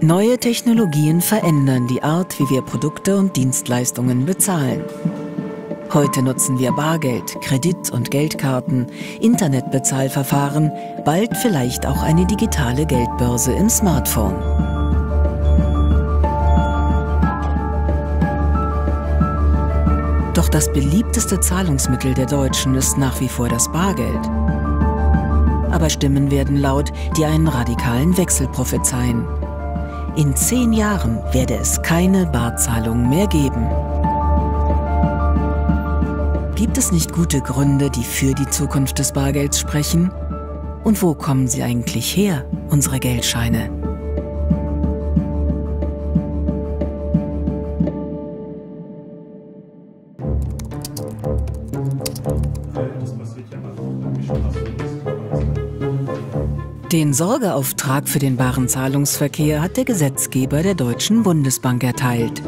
Neue Technologien verändern die Art, wie wir Produkte und Dienstleistungen bezahlen. Heute nutzen wir Bargeld, Kredit- und Geldkarten, Internetbezahlverfahren, bald vielleicht auch eine digitale Geldbörse im Smartphone. Doch das beliebteste Zahlungsmittel der Deutschen ist nach wie vor das Bargeld. Aber Stimmen werden laut, die einen radikalen Wechsel prophezeien. In 10 Jahren werde es keine Barzahlung mehr geben. Gibt es nicht gute Gründe, die für die Zukunft des Bargelds sprechen? Und wo kommen sie eigentlich her, unsere Geldscheine? Den Sorgeauftrag für den baren Zahlungsverkehr hat der Gesetzgeber der Deutschen Bundesbank erteilt.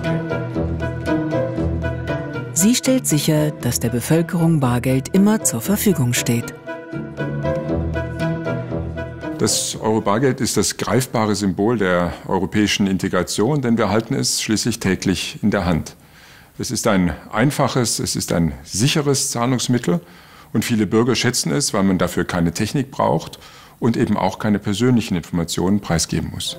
Sie stellt sicher, dass der Bevölkerung Bargeld immer zur Verfügung steht. Das Euro-Bargeld ist das greifbare Symbol der europäischen Integration, denn wir halten es schließlich täglich in der Hand. Es ist ein einfaches, es ist ein sicheres Zahlungsmittel und viele Bürger schätzen es, weil man dafür keine Technik braucht und eben auch keine persönlichen Informationen preisgeben muss.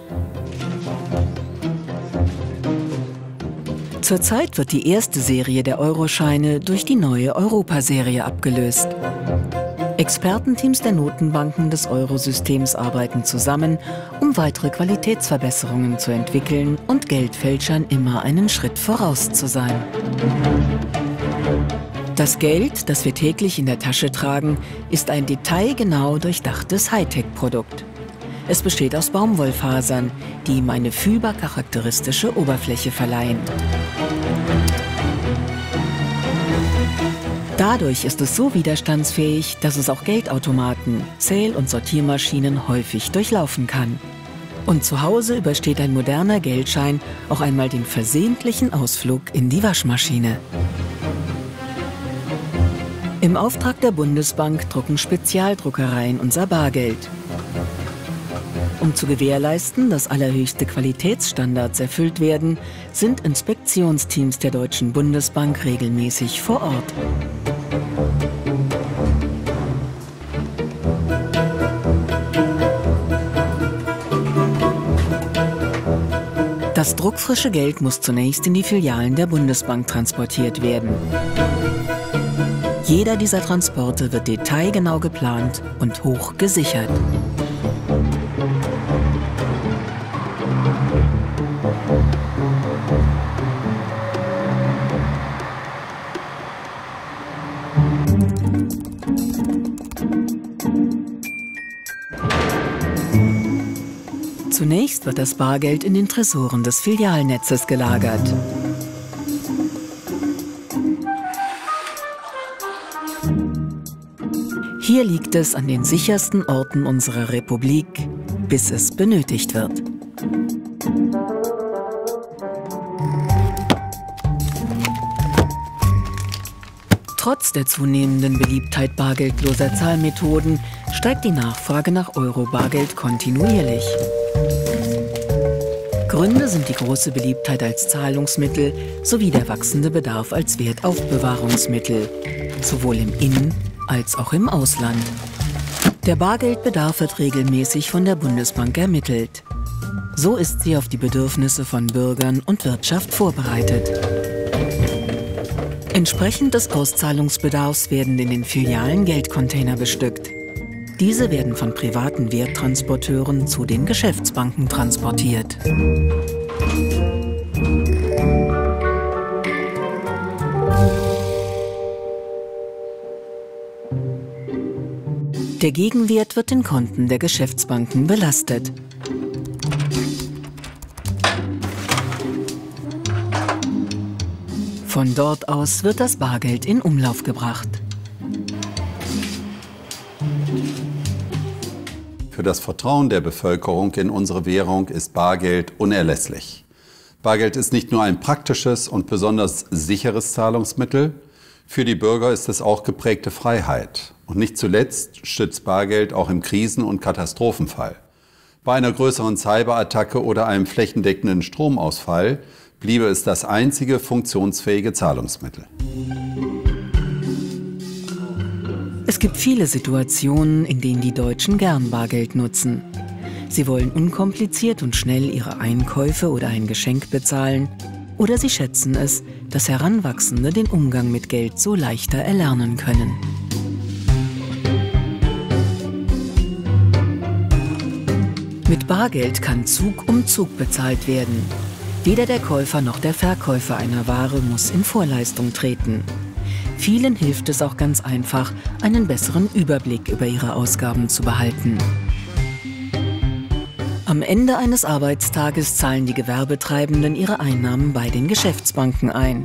Zurzeit wird die erste Serie der Euroscheine durch die neue Europa-Serie abgelöst. Expertenteams der Notenbanken des Eurosystems arbeiten zusammen, um weitere Qualitätsverbesserungen zu entwickeln und Geldfälschern immer einen Schritt voraus zu sein. Das Geld, das wir täglich in der Tasche tragen, ist ein detailgenau durchdachtes Hightech-Produkt. Es besteht aus Baumwollfasern, die ihm eine fühlbar charakteristische Oberfläche verleihen. Dadurch ist es so widerstandsfähig, dass es auch Geldautomaten, Zähl- und Sortiermaschinen häufig durchlaufen kann. Und zu Hause übersteht ein moderner Geldschein auch einmal den versehentlichen Ausflug in die Waschmaschine. Im Auftrag der Bundesbank drucken Spezialdruckereien unser Bargeld. Um zu gewährleisten, dass allerhöchste Qualitätsstandards erfüllt werden, sind Inspektionsteams der Deutschen Bundesbank regelmäßig vor Ort. Das druckfrische Geld muss zunächst in die Filialen der Bundesbank transportiert werden. Jeder dieser Transporte wird detailgenau geplant und hoch gesichert. Zunächst wird das Bargeld in den Tresoren des Filialnetzes gelagert. Hier liegt es an den sichersten Orten unserer Republik, bis es benötigt wird. Trotz der zunehmenden Beliebtheit bargeldloser Zahlmethoden steigt die Nachfrage nach Euro-Bargeld kontinuierlich. Gründe sind die große Beliebtheit als Zahlungsmittel sowie der wachsende Bedarf als Wertaufbewahrungsmittel, sowohl im In- als auch im Ausland. Der Bargeldbedarf wird regelmäßig von der Bundesbank ermittelt. So ist sie auf die Bedürfnisse von Bürgern und Wirtschaft vorbereitet. Entsprechend des Auszahlungsbedarfs werden in den Filialen Geldcontainer bestückt. Diese werden von privaten Werttransporteuren zu den Geschäftsbanken transportiert. Der Gegenwert wird in Konten der Geschäftsbanken belastet. Von dort aus wird das Bargeld in Umlauf gebracht. Für das Vertrauen der Bevölkerung in unsere Währung ist Bargeld unerlässlich. Bargeld ist nicht nur ein praktisches und besonders sicheres Zahlungsmittel, für die Bürger ist es auch geprägte Freiheit. Und nicht zuletzt stützt Bargeld auch im Krisen- und Katastrophenfall. Bei einer größeren Cyberattacke oder einem flächendeckenden Stromausfall bliebe es das einzige funktionsfähige Zahlungsmittel. Es gibt viele Situationen, in denen die Deutschen gern Bargeld nutzen. Sie wollen unkompliziert und schnell ihre Einkäufe oder ein Geschenk bezahlen. Oder sie schätzen es, dass Heranwachsende den Umgang mit Geld so leichter erlernen können. Mit Bargeld kann Zug um Zug bezahlt werden. Weder der Käufer noch der Verkäufer einer Ware muss in Vorleistung treten. Vielen hilft es auch ganz einfach, einen besseren Überblick über ihre Ausgaben zu behalten. Am Ende eines Arbeitstages zahlen die Gewerbetreibenden ihre Einnahmen bei den Geschäftsbanken ein.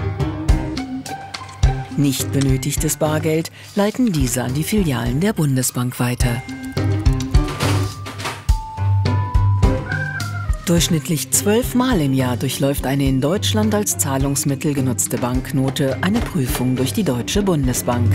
Nicht benötigtes Bargeld leiten diese an die Filialen der Bundesbank weiter. Durchschnittlich 12 Mal im Jahr durchläuft eine in Deutschland als Zahlungsmittel genutzte Banknote eine Prüfung durch die Deutsche Bundesbank.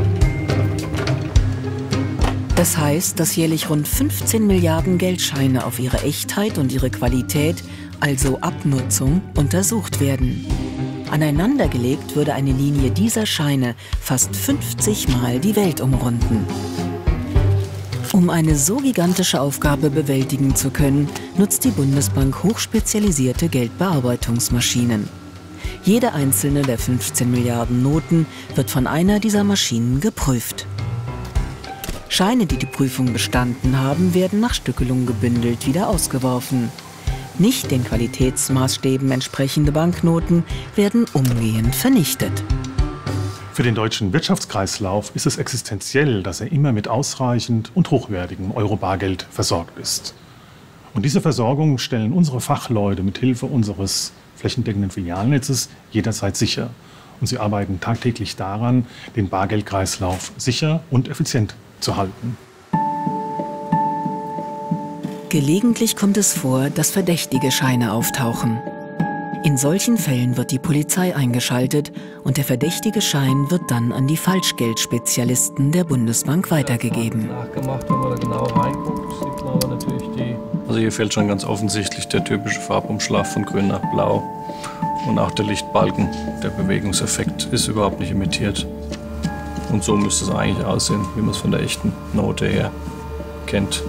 Das heißt, dass jährlich rund 15 Milliarden Geldscheine auf ihre Echtheit und ihre Qualität, also Abnutzung, untersucht werden. Aneinandergelegt würde eine Linie dieser Scheine fast 50 Mal die Welt umrunden. Um eine so gigantische Aufgabe bewältigen zu können, nutzt die Bundesbank hochspezialisierte Geldbearbeitungsmaschinen. Jede einzelne der 15 Milliarden Noten wird von einer dieser Maschinen geprüft. Scheine, die die Prüfung bestanden haben, werden nach Stückelung gebündelt wieder ausgeworfen. Nicht den Qualitätsmaßstäben entsprechende Banknoten werden umgehend vernichtet. Für den deutschen Wirtschaftskreislauf ist es existenziell, dass er immer mit ausreichend und hochwertigem Euro-Bargeld versorgt ist. Und diese Versorgung stellen unsere Fachleute mit Hilfe unseres flächendeckenden Filialnetzes jederzeit sicher. Und sie arbeiten tagtäglich daran, den Bargeldkreislauf sicher und effizient zu halten. Gelegentlich kommt es vor, dass verdächtige Scheine auftauchen. In solchen Fällen wird die Polizei eingeschaltet und der verdächtige Schein wird dann an die Falschgeldspezialisten der Bundesbank weitergegeben. Nachgemacht, wenn man da genau reinguckt, sieht man aber natürlich die... Also hier fehlt schon ganz offensichtlich der typische Farbumschlag von grün nach blau. Und auch der Lichtbalken, der Bewegungseffekt ist überhaupt nicht imitiert. Und so müsste es eigentlich aussehen, wie man es von der echten Note her kennt.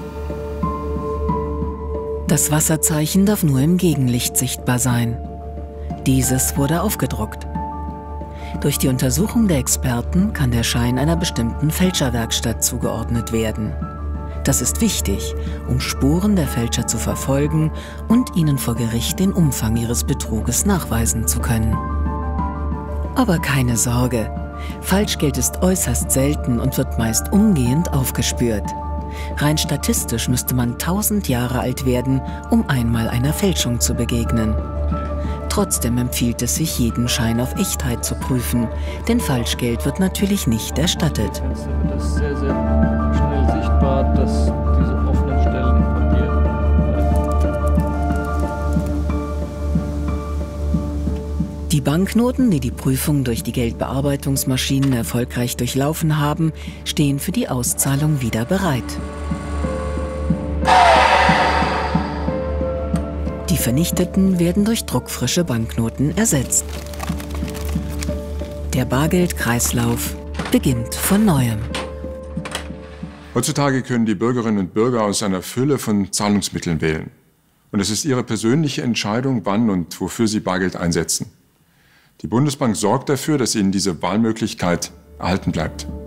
Das Wasserzeichen darf nur im Gegenlicht sichtbar sein. Dieses wurde aufgedruckt. Durch die Untersuchung der Experten kann der Schein einer bestimmten Fälscherwerkstatt zugeordnet werden. Das ist wichtig, um Spuren der Fälscher zu verfolgen und ihnen vor Gericht den Umfang ihres Betruges nachweisen zu können. Aber keine Sorge, Falschgeld ist äußerst selten und wird meist umgehend aufgespürt. Rein statistisch müsste man 1000 Jahre alt werden, um einmal einer Fälschung zu begegnen. Trotzdem empfiehlt es sich, jeden Schein auf Echtheit zu prüfen, denn Falschgeld wird natürlich nicht erstattet. Das ist sehr, sehr schnell sichtbar, dass diese offenen Stellen im Papier... Die Banknoten, die die Prüfung durch die Geldbearbeitungsmaschinen erfolgreich durchlaufen haben, stehen für die Auszahlung wieder bereit. Die vernichteten werden durch druckfrische Banknoten ersetzt. Der Bargeldkreislauf beginnt von Neuem. Heutzutage können die Bürgerinnen und Bürger aus einer Fülle von Zahlungsmitteln wählen. Und es ist ihre persönliche Entscheidung, wann und wofür sie Bargeld einsetzen. Die Bundesbank sorgt dafür, dass ihnen diese Wahlmöglichkeit erhalten bleibt.